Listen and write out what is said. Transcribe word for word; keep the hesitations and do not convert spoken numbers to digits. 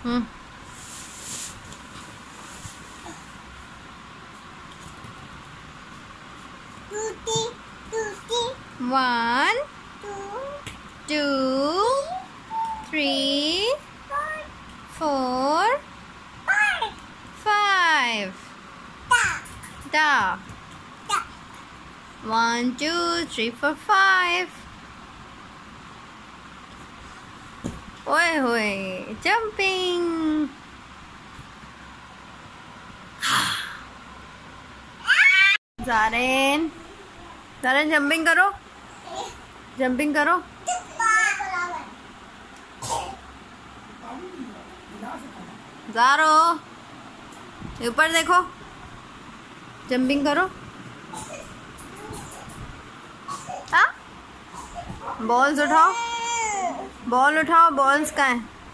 हम्म one two three four five दा one two three four five ओए होए jumping ज़ारेन ज़ारेन जंपिंग करो जंपिंग करो ज़ारो ऊपर देखो जंपिंग करो हाँ बॉल्स उठाओ बॉल उठाओ बॉल्स का है।